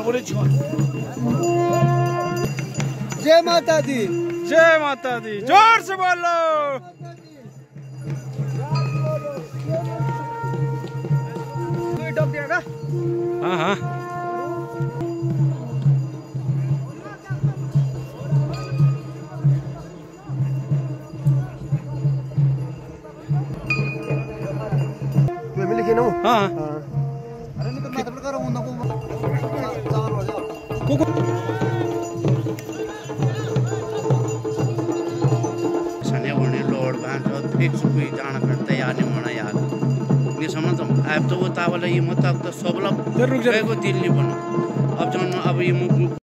जय माता दी, जय माता दी, जोर से बोलो। हाँ हाँ हाँ लोड फिक्स कोई जाना फिर तैयार नहीं होना यार नहीं समझ अब तो वो तावला ये मत अब तो सब लोग दिल्ली बनो अब जो अब ये